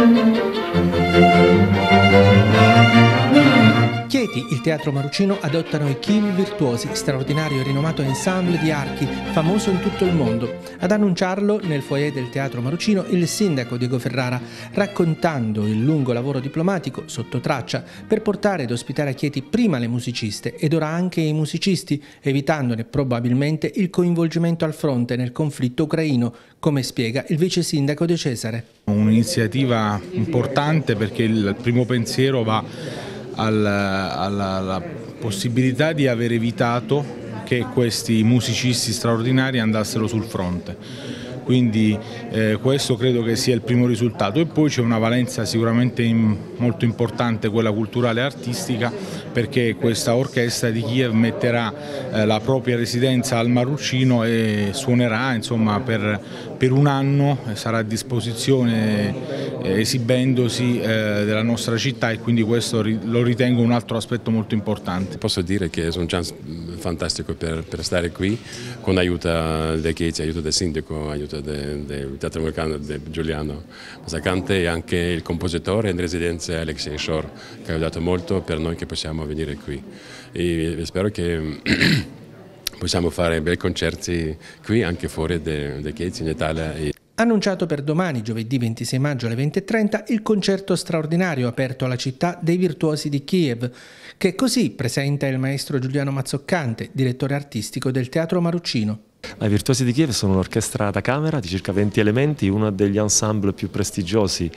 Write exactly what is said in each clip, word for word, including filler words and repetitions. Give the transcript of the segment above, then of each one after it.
Chieti, il Teatro Marucino adottano i Kiev Virtuosi, straordinario e rinomato ensemble di archi, famoso in tutto il mondo. Ad annunciarlo nel foyer del Teatro Marucino il sindaco Diego Ferrara, raccontando il lungo lavoro diplomatico sotto traccia per portare ed ospitare a Chieti prima le musiciste ed ora anche i musicisti, evitandone probabilmente il coinvolgimento al fronte nel conflitto ucraino, come spiega il vice sindaco De Cesare. Un'iniziativa importante perché il primo pensiero va alla, alla, alla possibilità di aver evitato che questi musicisti straordinari andassero sul fronte. Quindi eh, questo credo che sia il primo risultato, e poi c'è una valenza sicuramente in, molto importante, quella culturale e artistica, perché questa orchestra di Kiev metterà eh, la propria residenza al Marucino e suonerà insomma, per, per un anno, sarà a disposizione eh, esibendosi eh, della nostra città, e quindi questo lo ritengo un altro aspetto molto importante. Posso dire che è un chance fantastico per, per stare qui, con aiuto di Chieti, aiuto del sindaco, aiuto del Teatro Americano di Giuliano Mazzacante, e anche il compositore in residenza Alexei Shor, che ha aiutato molto per noi che possiamo venire qui, e spero che possiamo fare bei concerti qui anche fuori da Chieti in Italia. Annunciato per domani, giovedì ventisei maggio alle venti e trenta, il concerto straordinario aperto alla città dei Virtuosi di Kiev, che così presenta il maestro Giuliano Mazzoccante, direttore artistico del Teatro Marucino. I Virtuosi di Kiev sono un'orchestra da camera di circa venti elementi, uno degli ensemble più prestigiosi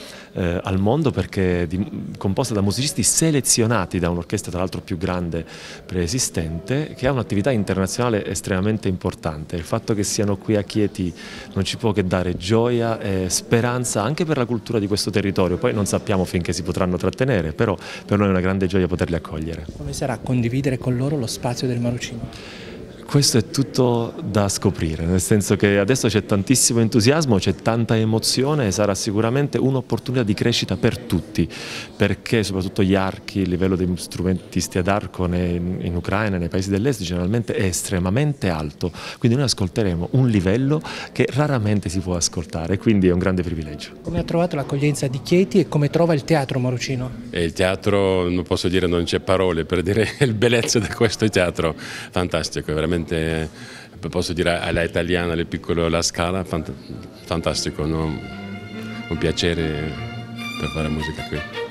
Eh, al mondo, perché è di, composta da musicisti selezionati da un'orchestra tra l'altro più grande preesistente, che ha un'attività internazionale estremamente importante. Il fatto che siano qui a Chieti non ci può che dare gioia e speranza anche per la cultura di questo territorio. Poi non sappiamo finché si potranno trattenere, però per noi è una grande gioia poterli accogliere. Come sarà condividere con loro lo spazio del Marucino? Questo è tutto da scoprire, nel senso che adesso c'è tantissimo entusiasmo, c'è tanta emozione, e sarà sicuramente un'opportunità di crescita per tutti, perché soprattutto gli archi, il livello dei strumentisti ad arco in Ucraina, nei paesi dell'est generalmente è estremamente alto, quindi noi ascolteremo un livello che raramente si può ascoltare, quindi è un grande privilegio. Come ha trovato l'accoglienza di Chieti e come trova il Teatro Marucino? E il teatro, non posso dire, non c'è parole per dire il bellezza di questo teatro, fantastico, veramente. Posso dire alla italiana, alle piccole, la scala, fantastico, no? Un piacere per fare musica qui.